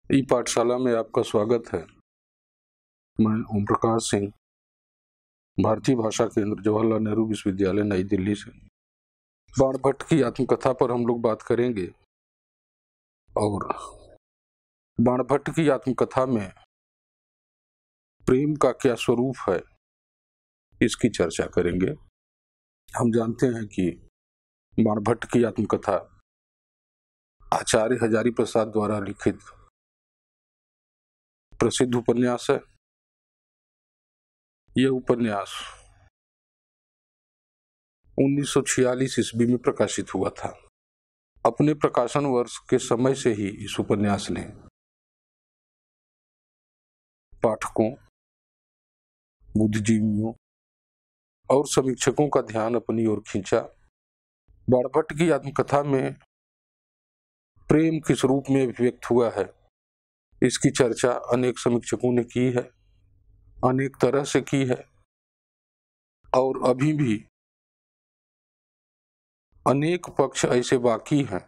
ई पाठशाला में आपका स्वागत है। मैं ओम प्रकाश सिंह, भारतीय भाषा केंद्र, जवाहरलाल नेहरू विश्वविद्यालय, नई दिल्ली से। बाणभट्ट की आत्मकथा पर हम लोग बात करेंगे और बाणभट्ट की आत्मकथा में प्रेम का क्या स्वरूप है, इसकी चर्चा करेंगे। हम जानते हैं कि बाणभट्ट की आत्मकथा आचार्य हजारी प्रसाद द्वारा लिखित प्रसिद्ध उपन्यास है। यह उपन्यास 1946 ईस्वी में प्रकाशित हुआ था। अपने प्रकाशन वर्ष के समय से ही इस उपन्यास ने पाठकों, बुद्धिजीवियों और समीक्षकों का ध्यान अपनी ओर खींचा। बाणभट्ट की आत्मकथा में प्रेम किस रूप में अभिव्यक्त हुआ है, इसकी चर्चा अनेक समीक्षकों ने की है, अनेक तरह से की है और अभी भी अनेक पक्ष ऐसे बाकी हैं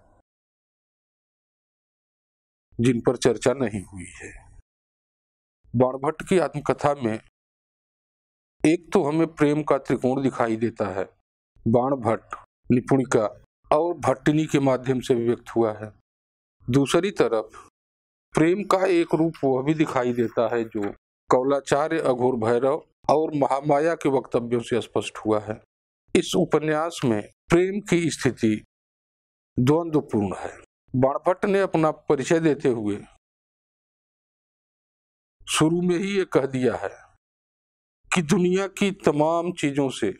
जिन पर चर्चा नहीं हुई है। बाणभट्ट की आत्मकथा में एक तो हमें प्रेम का त्रिकोण दिखाई देता है, बाणभट्ट, निपुणिका और भट्टिनी के माध्यम से व्यक्त हुआ है। दूसरी तरफ प्रेम का एक रूप वह भी दिखाई देता है जो कौलाचार्य, अघोर भैरव और महामाया के वक्तव्यों से स्पष्ट हुआ है। इस उपन्यास में प्रेम की स्थिति द्वंद्वपूर्ण है। बाणभट्ट ने अपना परिचय देते हुए शुरू में ही ये कह दिया है कि दुनिया की तमाम चीजों से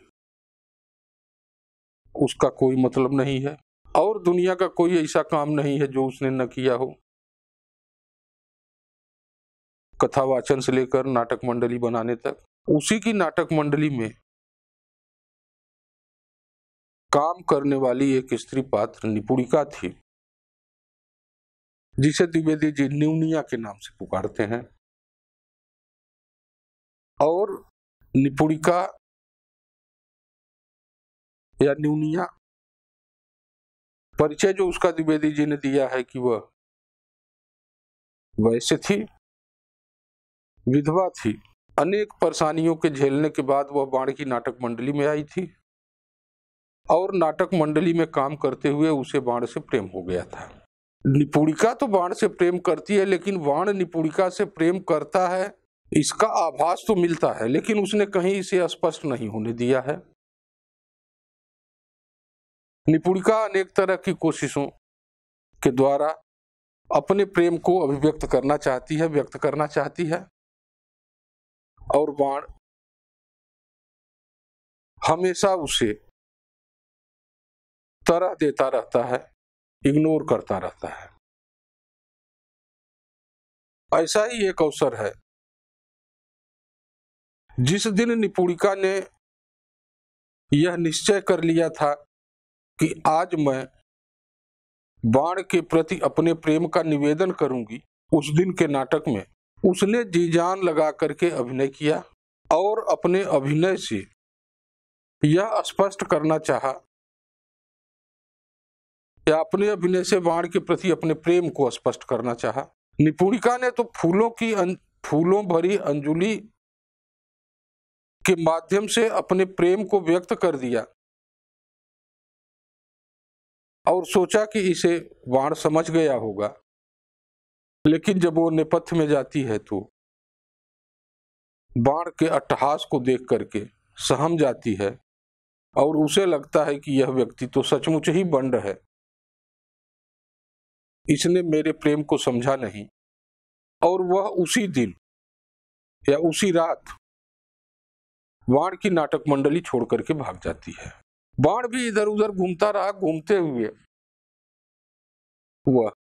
उसका कोई मतलब नहीं है और दुनिया का कोई ऐसा काम नहीं है जो उसने न किया हो। कथा वाचन से लेकर नाटक मंडली बनाने तक उसी की नाटक मंडली में काम करने वाली एक स्त्री पात्र निपुणिका थी, जिसे द्विवेदी जी न्यूनिया के नाम से पुकारते हैं। और निपुणिका या न्यूनिया परिचय जो उसका द्विवेदी जी ने दिया है कि वह वैसे थी, विधवा थी। अनेक परेशानियों के झेलने के बाद वह बाण की नाटक मंडली में आई थी और नाटक मंडली में काम करते हुए उसे बाण से प्रेम हो गया था। निपुणिका तो बाण से प्रेम करती है, लेकिन बाण निपुणिका से प्रेम करता है इसका आभास तो मिलता है, लेकिन उसने कहीं इसे स्पष्ट नहीं होने दिया है। निपुणिका अनेक तरह की कोशिशों के द्वारा अपने प्रेम को अभिव्यक्त करना चाहती है, व्यक्त करना चाहती है, और बाण हमेशा उसे तरह देता रहता है, इग्नोर करता रहता है। ऐसा ही एक अवसर है जिस दिन निपुणिका ने यह निश्चय कर लिया था कि आज मैं बाण के प्रति अपने प्रेम का निवेदन करूंगी। उस दिन के नाटक में उसने जी जान लगा करके अभिनय किया और अपने अभिनय से यह स्पष्ट करना चाहा या अपने अभिनय से बाण के प्रति अपने प्रेम को स्पष्ट करना चाहा। निपुणिका ने तो फूलों भरी अंजुलि के माध्यम से अपने प्रेम को व्यक्त कर दिया और सोचा कि इसे बाण समझ गया होगा, लेकिन जब वो नेपथ्य में जाती है तो बाण के अट्टहास को देख करके सहम जाती है और उसे लगता है कि यह व्यक्ति तो सचमुच ही बंड है, इसने मेरे प्रेम को समझा नहीं, और वह उसी दिन या उसी रात बाण की नाटक मंडली छोड़ करके भाग जाती है। बाण भी इधर उधर घूमता रहा। घूमते हुए वह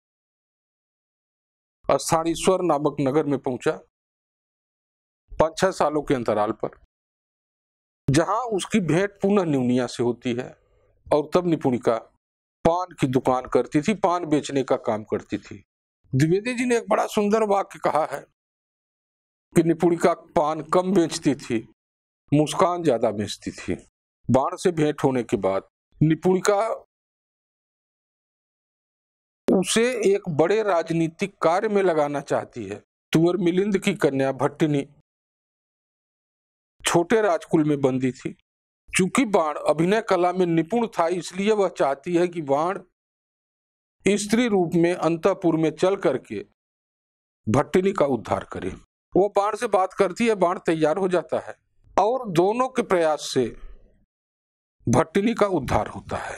स्थानीश्वर नामक नगर में पहुंचा 5-6 सालों के अंतराल पर, जहां उसकी भेंट पुनः न्यूनिया से होती है। और तब निपुणिका पान की दुकान करती थी, पान बेचने का काम करती थी। द्विवेदी जी ने एक बड़ा सुंदर वाक्य कहा है कि निपुणिका पान कम बेचती थी, मुस्कान ज्यादा बेचती थी। बाण से भेंट होने के बाद निपुणिका उसे एक बड़े राजनीतिक कार्य में लगाना चाहती है। तुवर मिलिंद की कन्या भट्टिनी छोटे राजकुल में बंदी थी। चूंकि बाण अभिनय कला में निपुण था, इसलिए वह चाहती है कि बाण स्त्री रूप में अंतःपुर में चल करके भट्टिनी का उद्धार करे। वो बाण से बात करती है, बाण तैयार हो जाता है और दोनों के प्रयास से भट्टिनी का उद्धार होता है।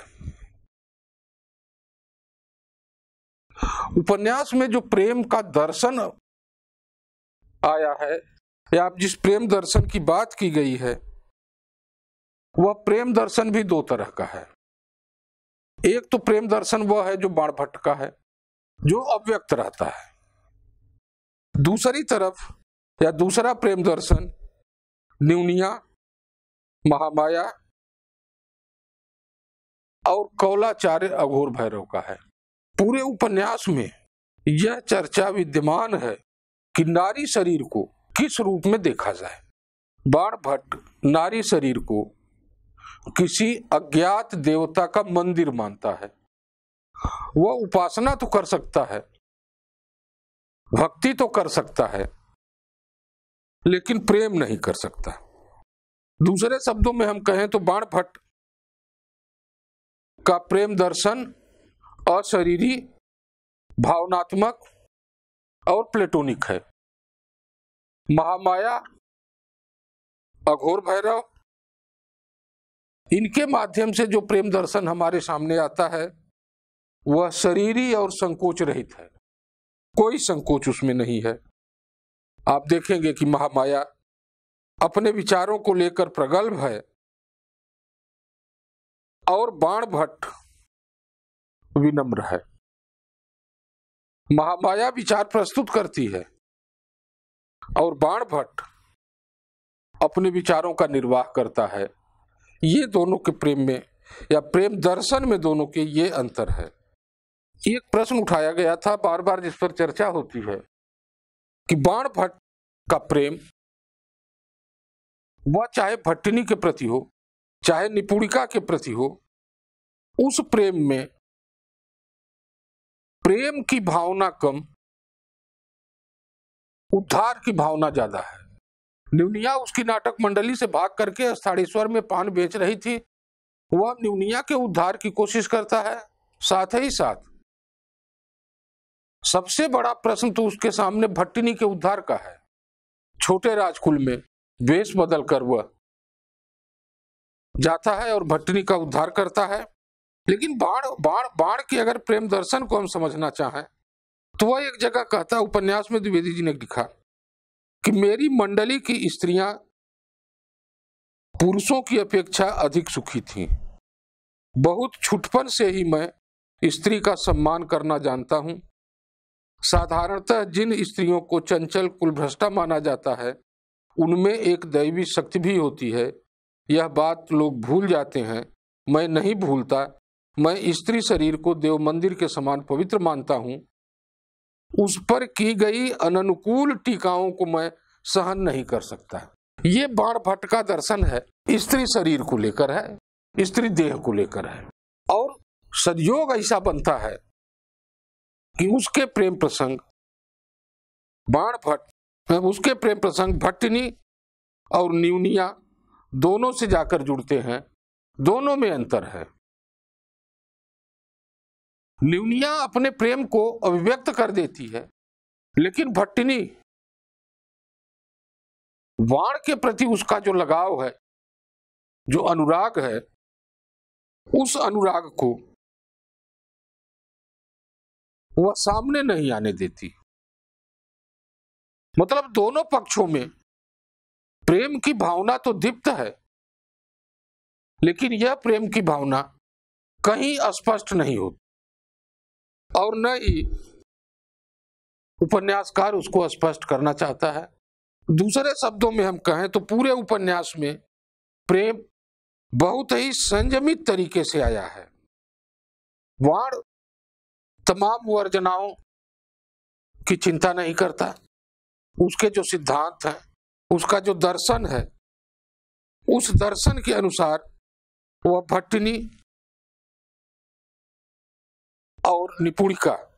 उपन्यास में जो प्रेम का दर्शन आया है या आप जिस प्रेम दर्शन की बात की गई है, वह प्रेम दर्शन भी दो तरह का है। एक तो प्रेम दर्शन वह है जो बाणभट्ट का है, जो अव्यक्त रहता है। दूसरी तरफ या दूसरा प्रेम दर्शन न्यूनिया, महामाया और कौलाचार्य अघोर भैरव का है। पूरे उपन्यास में यह चर्चा विद्यमान है कि नारी शरीर को किस रूप में देखा जाए। बाणभट्ट नारी शरीर को किसी अज्ञात देवता का मंदिर मानता है। वह उपासना तो कर सकता है, भक्ति तो कर सकता है, लेकिन प्रेम नहीं कर सकता। दूसरे शब्दों में हम कहें तो बाणभट्ट का प्रेम दर्शन अशरीरी, भावनात्मक और प्लेटोनिक है। महामाया, अघोर भैरव, इनके माध्यम से जो प्रेम दर्शन हमारे सामने आता है वह शरीरी और संकोच रहित है। कोई संकोच उसमें नहीं है। आप देखेंगे कि महामाया अपने विचारों को लेकर प्रगल्भ है और बाणभट्ट विनम्र है। महामाया विचार प्रस्तुत करती है और बाणभट्ट अपने विचारों का निर्वाह करता है। ये दोनों के प्रेम में या प्रेम दर्शन में दोनों के ये अंतर है। एक प्रश्न उठाया गया था, बार बार जिस पर चर्चा होती है कि बाणभट्ट का प्रेम वह चाहे भट्टिनी के प्रति हो चाहे निपुणिका के प्रति हो, उस प्रेम में प्रेम की भावना कम, उद्धार की भावना ज्यादा है। न्यूनिया उसकी नाटक मंडली से भाग करके स्थानेश्वर में पान बेच रही थी, वह न्यूनिया के उद्धार की कोशिश करता है। साथ ही साथ सबसे बड़ा प्रश्न तो उसके सामने भट्टिनी के उद्धार का है। छोटे राजकुल में वेश बदल कर वह जाता है और भट्टिनी का उद्धार करता है। लेकिन बाण की अगर प्रेम दर्शन को हम समझना चाहें तो वह एक जगह कहता है, उपन्यास में द्विवेदी जी ने लिखा कि मेरी मंडली की स्त्रियां पुरुषों की अपेक्षा अधिक सुखी थीं। बहुत छुटपन से ही मैं स्त्री का सम्मान करना जानता हूं। साधारणतः जिन स्त्रियों को चंचल कुलभ्रष्टा माना जाता है उनमें एक दैवी शक्ति भी होती है। यह बात लोग भूल जाते हैं, मैं नहीं भूलता। मैं स्त्री शरीर को देव मंदिर के समान पवित्र मानता हूं। उस पर की गई अननुकूल टीकाओं को मैं सहन नहीं कर सकता। ये बाणभट्ट का दर्शन है, स्त्री शरीर को लेकर है, स्त्री देह को लेकर है। और संयोग ऐसा बनता है कि उसके प्रेम प्रसंग भट्टिनी और न्यूनिया दोनों से जाकर जुड़ते हैं। दोनों में अंतर है। न्यूनिया अपने प्रेम को अभिव्यक्त कर देती है, लेकिन भट्टिनी बाण के प्रति उसका जो लगाव है, जो अनुराग है, उस अनुराग को वह सामने नहीं आने देती। मतलब दोनों पक्षों में प्रेम की भावना तो दीप्त है, लेकिन यह प्रेम की भावना कहीं स्पष्ट नहीं होती और न ही उपन्यासकार उसको स्पष्ट करना चाहता है। दूसरे शब्दों में हम कहें तो पूरे उपन्यास में प्रेम बहुत ही संयमित तरीके से आया है। बाण तमाम वर्जनाओं की चिंता नहीं करता। उसके जो सिद्धांत हैं, उसका जो दर्शन है, उस दर्शन के अनुसार वह भट्टिनी और निपुणिका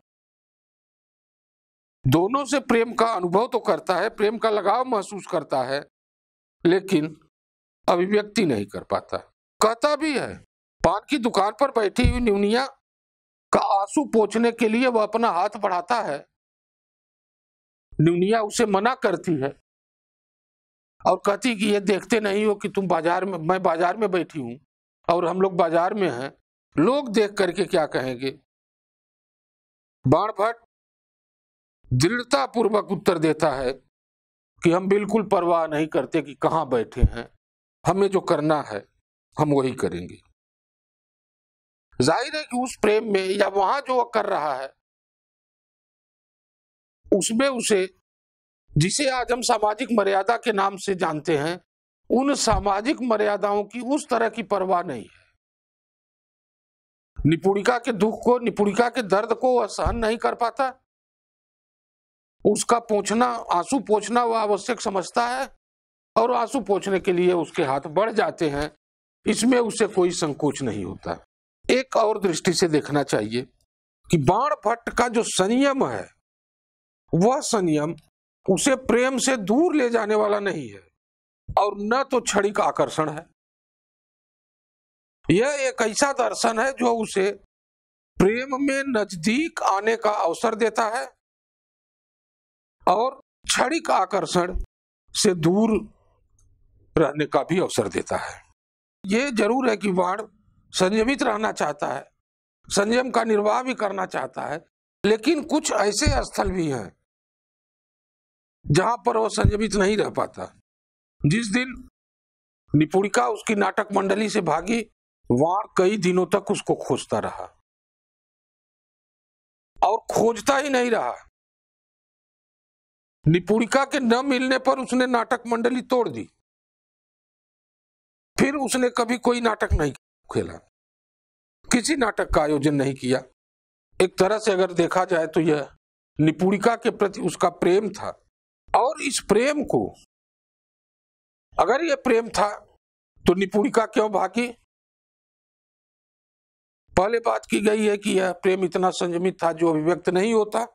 दोनों से प्रेम का अनुभव तो करता है, प्रेम का लगाव महसूस करता है, लेकिन अभिव्यक्ति नहीं कर पाता। कहता भी है, पान की दुकान पर बैठी हुई न्यूनिया का आंसू पोंछने के लिए वह अपना हाथ बढ़ाता है। न्यूनिया उसे मना करती है और कहती कि ये देखते नहीं हो कि तुम मैं बाजार में बैठी हूं और हम लोग बाजार में हैं, लोग देख करके क्या कहेंगे। बाणभट्ट दृढ़ता पूर्वक उत्तर देता है कि हम बिल्कुल परवाह नहीं करते कि कहां बैठे हैं, हमें जो करना है हम वही करेंगे। जाहिर है कि उस प्रेम में या वहां जो वह कर रहा है उसमें उसे, जिसे आज हम सामाजिक मर्यादा के नाम से जानते हैं, उन सामाजिक मर्यादाओं की उस तरह की परवाह नहीं है। निपुणिका के दुख को, निपुणिका के दर्द को वह सहन नहीं कर पाता। उसका पोंछना, आंसू पोंछना वह आवश्यक समझता है और आंसू पोंछने के लिए उसके हाथ बढ़ जाते हैं। इसमें उसे कोई संकोच नहीं होता। एक और दृष्टि से देखना चाहिए कि बाणभट्ट का जो संयम है वह संयम उसे प्रेम से दूर ले जाने वाला नहीं है और न तो क्षणिक आकर्षण है। यह एक ऐसा दर्शन है जो उसे प्रेम में नजदीक आने का अवसर देता है और क्षणिक आकर्षण से दूर रहने का भी अवसर देता है। यह जरूर है कि बाण संयमित रहना चाहता है, संयम का निर्वाह भी करना चाहता है, लेकिन कुछ ऐसे स्थल भी हैं जहां पर वह संयमित नहीं रह पाता। जिस दिन निपुणिका उसकी नाटक मंडली से भागी, बाण कई दिनों तक उसको खोजता रहा और खोजता ही नहीं रहा। निपुणिका के न मिलने पर उसने नाटक मंडली तोड़ दी। फिर उसने कभी कोई नाटक नहीं खेला, किसी नाटक का आयोजन नहीं किया। एक तरह से अगर देखा जाए तो यह निपुणिका के प्रति उसका प्रेम था। और इस प्रेम को, अगर यह प्रेम था तो निपुणिका क्यों भागी? पहले बात की गई है कि यह प्रेम इतना संयमित था जो अभिव्यक्त नहीं होता,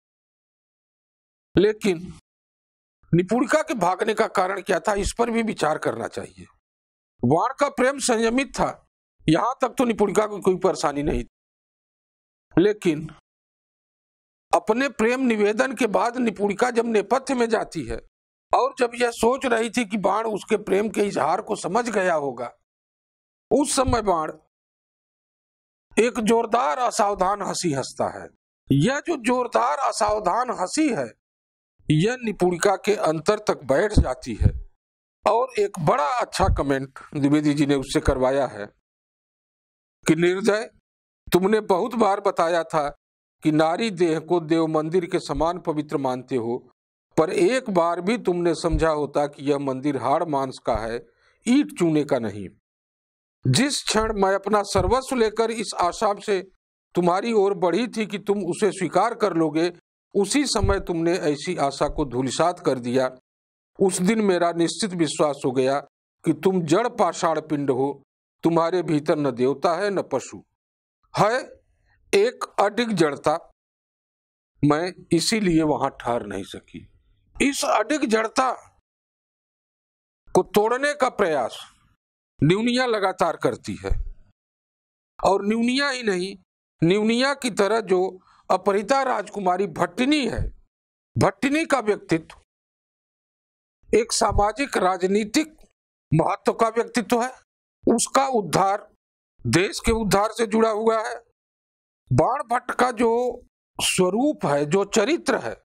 लेकिन निपुणिका के भागने का कारण क्या था, इस पर भी विचार करना चाहिए। बाण का प्रेम संयमित था, यहां तक तो निपुणिका को कोई परेशानी नहीं थी, लेकिन अपने प्रेम निवेदन के बाद निपुणिका जब नेपथ्य में जाती है और जब यह सोच रही थी कि बाण उसके प्रेम के इजहार को समझ गया होगा, उस समय बाण एक जोरदार असावधान हंसी हंसता है। यह जो जोरदार असावधान हंसी है, यह निपुणिका के अंतर तक बैठ जाती है। और एक बड़ा अच्छा कमेंट द्विवेदी जी ने उससे करवाया है कि निर्दय, तुमने बहुत बार बताया था कि नारी देह को देव मंदिर के समान पवित्र मानते हो, पर एक बार भी तुमने समझा होता कि यह मंदिर हाड़ मांस का है, ईंट चूने का नहीं। जिस क्षण मैं अपना सर्वस्व लेकर इस आशा से तुम्हारी ओर बढ़ी थी कि तुम उसे स्वीकार कर लोगे, उसी समय तुमने ऐसी आशा को धूलिसात कर दिया। उस दिन मेरा निश्चित विश्वास हो गया कि तुम जड़ पाषाण पिंड हो, तुम्हारे भीतर न देवता है न पशु है, एक अडिग जड़ता। मैं इसीलिए वहां ठहर नहीं सकी। इस अडिग जड़ता को तोड़ने का प्रयास न्यूनिया लगातार करती है। और न्यूनिया ही नहीं, न्यूनिया की तरह जो अपहृता राजकुमारी भट्टिनी है, भट्टिनी का व्यक्तित्व एक सामाजिक राजनीतिक महत्व का व्यक्तित्व है। उसका उद्धार देश के उद्धार से जुड़ा हुआ है। बाणभट्ट का जो स्वरूप है, जो चरित्र है,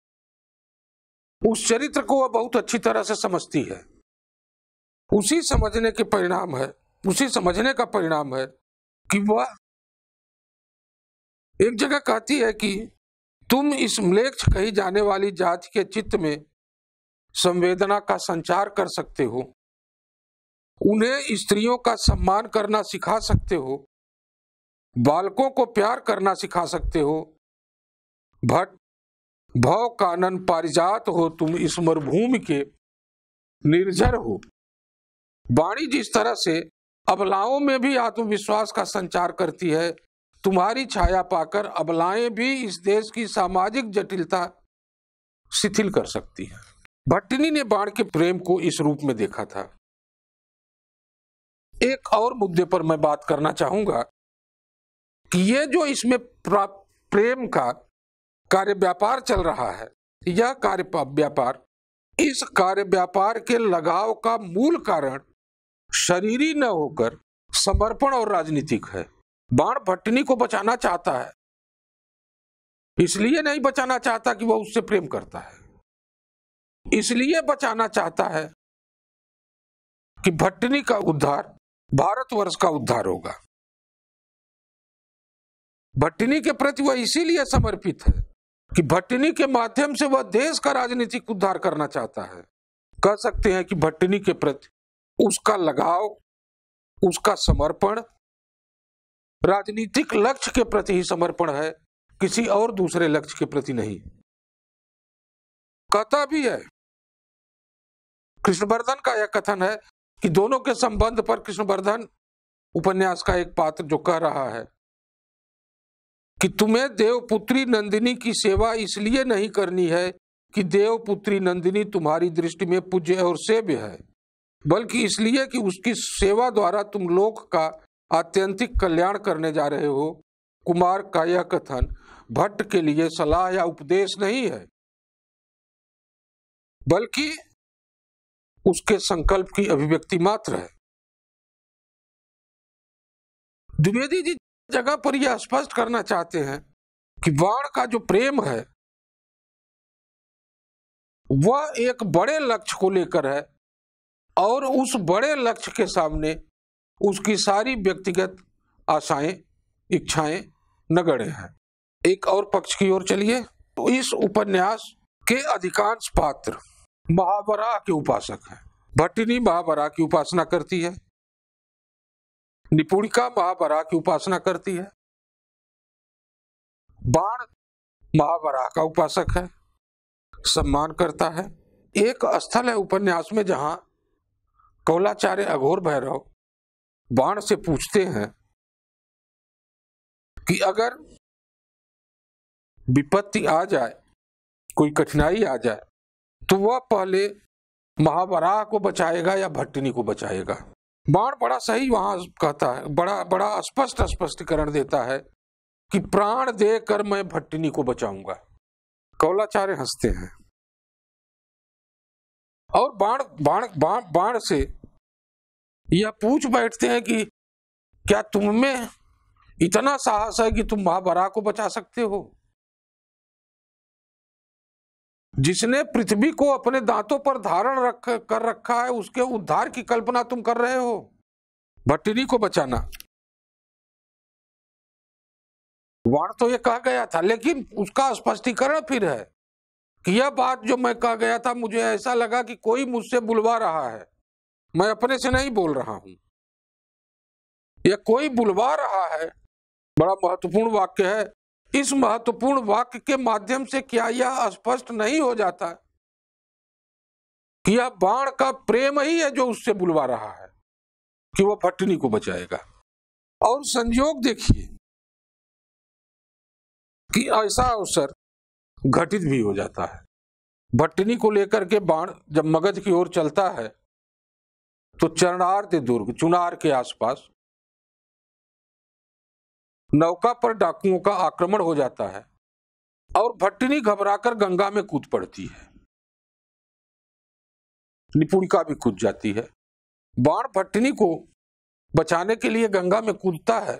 उस चरित्र को वह बहुत अच्छी तरह से समझती है। उसी समझने का परिणाम है कि वह एक जगह कहती है कि तुम इस म्लेच्छ कही जाने वाली जाति के चित्त में संवेदना का संचार कर सकते हो, उन्हें स्त्रियों का सम्मान करना सिखा सकते हो, बालकों को प्यार करना सिखा सकते हो। भट्ट, भव कानन पारिजात हो तुम, इस मरुभूमि के निर्झर हो। वाणी जिस तरह से अबलाओं में भी आत्मविश्वास का संचार करती है, तुम्हारी छाया पाकर अबलाएं भी इस देश की सामाजिक जटिलता शिथिल कर सकती है। भट्टिनी ने बाण के प्रेम को इस रूप में देखा था। एक और मुद्दे पर मैं बात करना चाहूंगा कि ये जो इसमें प्रेम का कार्य व्यापार चल रहा है, यह कार्य व्यापार, इस कार्य व्यापार के लगाव का मूल कारण शरीरी न होकर समर्पण और राजनीतिक है। बाण भट्टिनी को बचाना चाहता है, इसलिए नहीं बचाना चाहता कि वह उससे प्रेम करता है, इसलिए बचाना चाहता है कि भट्टिनी का उद्धार भारतवर्ष का उद्धार होगा। भट्टिनी के प्रति वह इसीलिए समर्पित है कि भट्टिनी के माध्यम से वह देश का राजनीतिक उद्धार करना चाहता है। कह सकते हैं कि भट्टिनी के प्रति उसका लगाव, उसका समर्पण राजनीतिक लक्ष्य के प्रति ही समर्पण है, किसी और दूसरे लक्ष्य के प्रति नहीं। कहता भी है, कृष्णवर्धन का यह कथन है कि दोनों के संबंध पर कृष्णवर्धन उपन्यास का एक पात्र जो कह रहा है कि तुम्हें देवपुत्री नंदिनी की सेवा इसलिए नहीं करनी है कि देवपुत्री नंदिनी तुम्हारी दृष्टि में पूज्य और सेव्य है, बल्कि इसलिए कि उसकी सेवा द्वारा तुम लोक का आत्यंतिक कल्याण करने जा रहे हो। कुमार का यह कथन भट्ट के लिए सलाह या उपदेश नहीं है, बल्कि उसके संकल्प की अभिव्यक्ति मात्र है। द्विवेदी जी जगह पर यह स्पष्ट करना चाहते हैं कि बाण का जो प्रेम है वह एक बड़े लक्ष्य को लेकर है और उस बड़े लक्ष्य के सामने उसकी सारी व्यक्तिगत आशाएं, इच्छाएं नगण्य हैं। एक और पक्ष की ओर चलिए, तो इस उपन्यास के अधिकांश पात्र महावराह के उपासक हैं। भट्टिनी महावराह की उपासना करती है, निपुणिका महावराह की उपासना करती है, बाण महावराह का उपासक है, सम्मान करता है। एक स्थल है उपन्यास में जहां कौलाचार्य अघोर भैरव बाण से पूछते हैं कि अगर विपत्ति आ जाए, कोई कठिनाई आ जाए, तो वह पहले महावराह को बचाएगा या भट्टिनी को बचाएगा। बाण बड़ा सही वहां कहता है, बड़ा स्पष्ट स्पष्टीकरण देता है कि प्राण देकर मैं भट्टिनी को बचाऊंगा। कौलाचार्य हंसते हैं और बाण से यह पूछ बैठते हैं कि क्या तुम में इतना साहस है कि तुम महावराह को बचा सकते हो? जिसने पृथ्वी को अपने दांतों पर धारण कर रखा है, उसके उद्धार की कल्पना तुम कर रहे हो? भट्टिनी को बचाना। बाण तो ये कह गया था, लेकिन उसका स्पष्टीकरण फिर है कि यह बात जो मैं कह गया था, मुझे ऐसा लगा कि कोई मुझसे बुलवा रहा है, मैं अपने से नहीं बोल रहा हूं, यह कोई बुलवा रहा है। बड़ा महत्वपूर्ण वाक्य है। इस महत्वपूर्ण वाक्य के माध्यम से क्या यह स्पष्ट नहीं हो जाता कि यह बाण का प्रेम ही है जो उससे बुलवा रहा है कि वह भट्टिनी को बचाएगा? और संयोग देखिए कि ऐसा अवसर घटित भी हो जाता है। भट्टिनी को लेकर के बाण जब मगध की ओर चलता है तो चरणार्थ दुर्ग, चुनार के आसपास नौका पर डाकुओं का आक्रमण हो जाता है और भट्टिनी घबराकर गंगा में कूद पड़ती है। निपुणिका भी कूद जाती है। बाण भट्टिनी को बचाने के लिए गंगा में कूदता है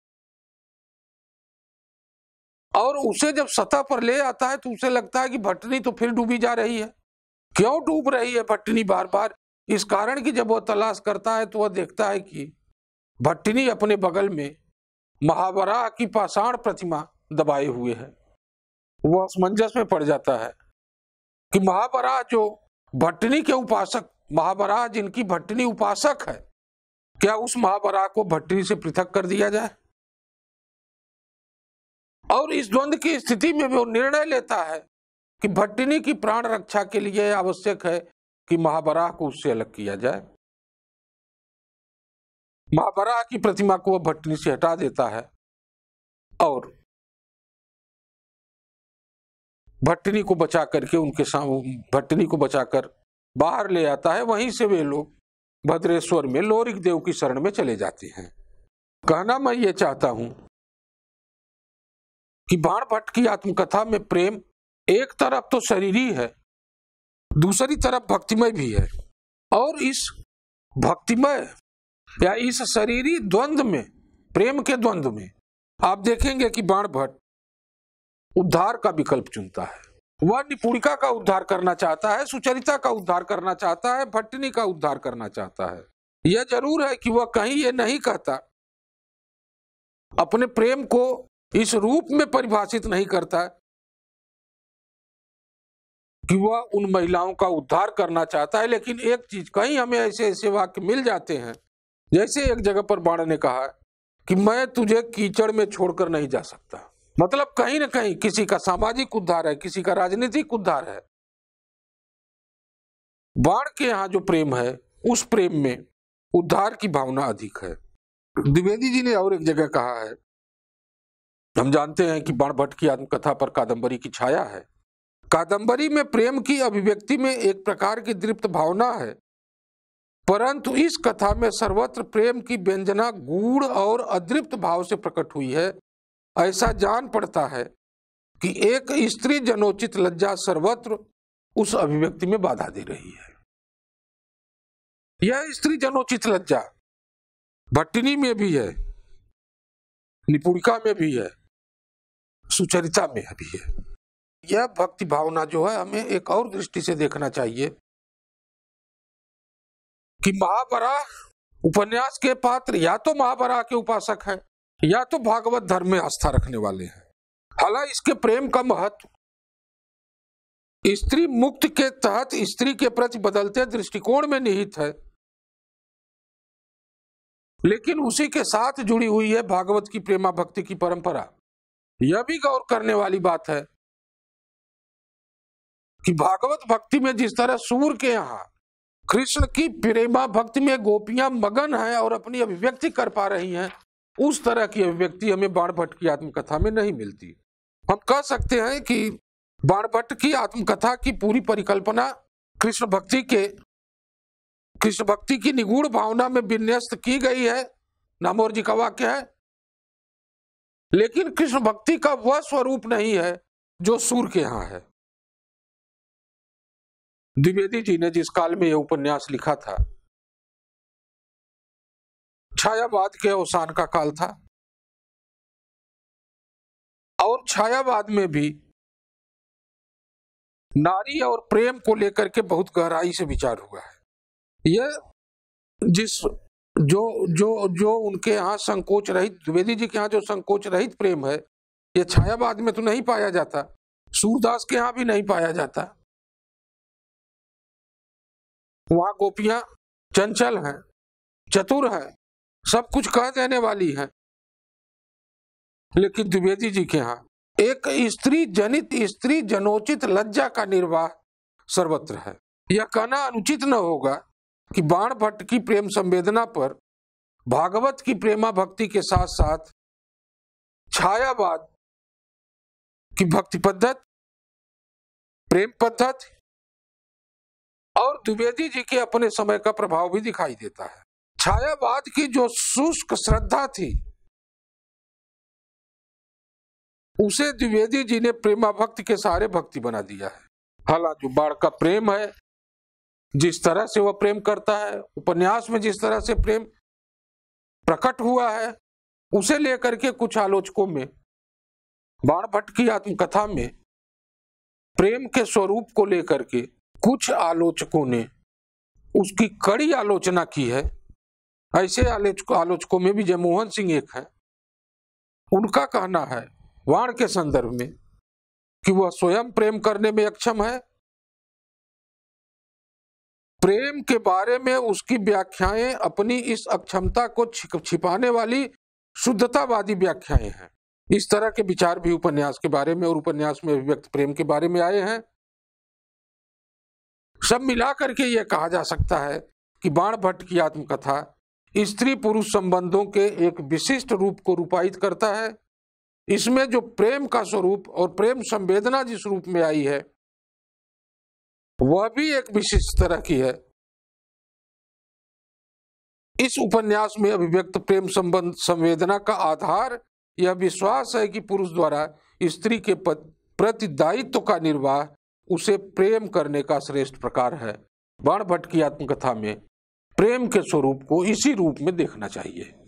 और उसे जब सतह पर ले आता है तो उसे लगता है कि भट्टिनी तो फिर डूबी जा रही है। क्यों डूब रही है भट्टिनी बार बार? इस कारण कि जब वह तलाश करता है तो वह देखता है कि भट्टिनी अपने बगल में महावराह की पाषाण प्रतिमा दबाए हुए है। वह असमंजस में पड़ जाता है कि महावराह जो भट्टिनी के उपासक, महावराह जिनकी भट्टिनी उपासक है, क्या उस महावराह को भट्टिनी से पृथक कर दिया जाए? और इस द्वंद्व की स्थिति में वो निर्णय लेता है कि भट्टिनी की प्राण रक्षा के लिए आवश्यक है कि महावराह को उससे अलग किया जाए। महावराह की प्रतिमा को वह भट्टिनी से हटा देता है और भट्टिनी को बचा करके भट्टिनी को बचाकर बाहर ले आता है। वहीं से वे लोग भद्रेश्वर में लोरिक देव की शरण में चले जाते हैं। कहना मैं ये चाहता हूं कि बाणभट्ट की आत्मकथा में प्रेम एक तरफ तो शरीरी है, दूसरी तरफ भक्तिमय भी है। और इस भक्तिमय या इस शरीरी द्वंद्व में, प्रेम के द्वंद्व में आप देखेंगे कि बाणभट्ट उद्धार का विकल्प चुनता है। वह निपुणिका का उद्धार करना चाहता है, सुचरिता का उद्धार करना चाहता है, भट्टिनी का उद्धार करना चाहता है। यह जरूर है कि वह कहीं ये नहीं कहता, अपने प्रेम को इस रूप में परिभाषित नहीं करता कि वह उन महिलाओं का उद्धार करना चाहता है। लेकिन एक चीज, कहीं हमें ऐसे ऐसे वाक्य मिल जाते हैं, जैसे एक जगह पर बाण ने कहा कि मैं तुझे कीचड़ में छोड़कर नहीं जा सकता। मतलब कहीं ना कहीं किसी का सामाजिक उद्धार है, किसी का राजनीतिक उद्धार है। बाण के यहाँ जो प्रेम है, उस प्रेम में उद्धार की भावना अधिक है। द्विवेदी जी ने और एक जगह कहा है, हम जानते हैं कि बाणभट्ट की आत्मकथा पर कादंबरी की छाया है। कादंबरी में प्रेम की अभिव्यक्ति में एक प्रकार की दृप्त भावना है, परंतु इस कथा में सर्वत्र प्रेम की व्यंजना गूढ़ और अदृप्त भाव से प्रकट हुई है। ऐसा जान पड़ता है कि एक स्त्री जनोचित लज्जा सर्वत्र उस अभिव्यक्ति में बाधा दे रही है। यह स्त्री जनोचित लज्जा भट्टिनी में भी है, निपुणिका में भी है, सुचरिता में भी है। यह भक्ति भावना जो है, हमें एक और दृष्टि से देखना चाहिए कि महावराह उपन्यास के पात्र या तो महावराह के उपासक हैं या तो भागवत धर्म में आस्था रखने वाले हैं। हालांकि इसके प्रेम का महत्व स्त्री मुक्त के तहत स्त्री के प्रति बदलते दृष्टिकोण में निहित है, लेकिन उसी के साथ जुड़ी हुई है भागवत की प्रेमा भक्ति की परंपरा। यह भी गौर करने वाली बात है कि भागवत भक्ति में जिस तरह सूर के यहाँ कृष्ण की प्रेमा भक्ति में गोपियां मगन हैं और अपनी अभिव्यक्ति कर पा रही हैं, उस तरह की अभिव्यक्ति हमें बाणभट्ट की आत्मकथा में नहीं मिलती। हम कह सकते हैं कि बाणभट्ट की आत्मकथा की पूरी परिकल्पना कृष्ण भक्ति की निगूढ़ भावना में विन्यस्त की गई है, नामोर जी का वाक्य है, लेकिन कृष्ण भक्ति का वह स्वरूप नहीं है जो सूर के यहाँ है। द्विवेदी जी ने जिस काल में यह उपन्यास लिखा था, छायावाद के अवसान का काल था, और छायावाद में भी नारी और प्रेम को लेकर के बहुत गहराई से विचार हुआ है। यह जो उनके यहाँ संकोच रहित, द्विवेदी जी के यहाँ जो संकोच रहित प्रेम है, यह छायावाद में तो नहीं पाया जाता, सूरदास के यहाँ भी नहीं पाया जाता। वहां गोपियां चंचल हैं, चतुर हैं, सब कुछ कह देने वाली हैं, लेकिन द्विवेदी जी के यहाँ एक स्त्री जनोचित लज्जा का निर्वाह सर्वत्र है। यह कहना अनुचित न होगा कि बाणभट्ट की प्रेम संवेदना पर भागवत की प्रेमा भक्ति के साथ साथ छायावाद की भक्ति पद्धति, प्रेम पद्धति और द्विवेदी जी के अपने समय का प्रभाव भी दिखाई देता है। छायावाद की जो शुष्क श्रद्धा थी, उसे द्विवेदी जी ने प्रेमा भक्ति के सहारे भक्ति बना दिया है। हालांकि जो बाण का प्रेम है, जिस तरह से वह प्रेम करता है, उपन्यास में जिस तरह से प्रेम प्रकट हुआ है, उसे लेकर के कुछ आलोचकों में, बाणभट्ट की आत्मकथा में प्रेम के स्वरूप को लेकर के कुछ आलोचकों ने उसकी कड़ी आलोचना की है। ऐसे आलोचकों में भी जयमोहन सिंह एक है। उनका कहना है बाण के संदर्भ में कि वह स्वयं प्रेम करने में अक्षम है, प्रेम के बारे में उसकी व्याख्याएं अपनी इस अक्षमता को छिपाने वाली शुद्धतावादी व्याख्याएं हैं। इस तरह के विचार भी उपन्यास के बारे में और उपन्यास में अभिव्यक्त प्रेम के बारे में आए हैं। सब मिलाकर के यह कहा जा सकता है कि बाणभट्ट की आत्मकथा स्त्री पुरुष संबंधों के एक विशिष्ट रूप को रूपायित करता है। इसमें जो प्रेम का स्वरूप और प्रेम संवेदना जिस रूप में आई है वह भी एक विशिष्ट तरह की है। इस उपन्यास में अभिव्यक्त प्रेम संबंध संवेदना का आधार यह विश्वास है कि पुरुष द्वारा स्त्री के प्रति दायित्व का निर्वाह उसे प्रेम करने का श्रेष्ठ प्रकार है। बाणभट्ट की आत्मकथा में प्रेम के स्वरूप को इसी रूप में देखना चाहिए।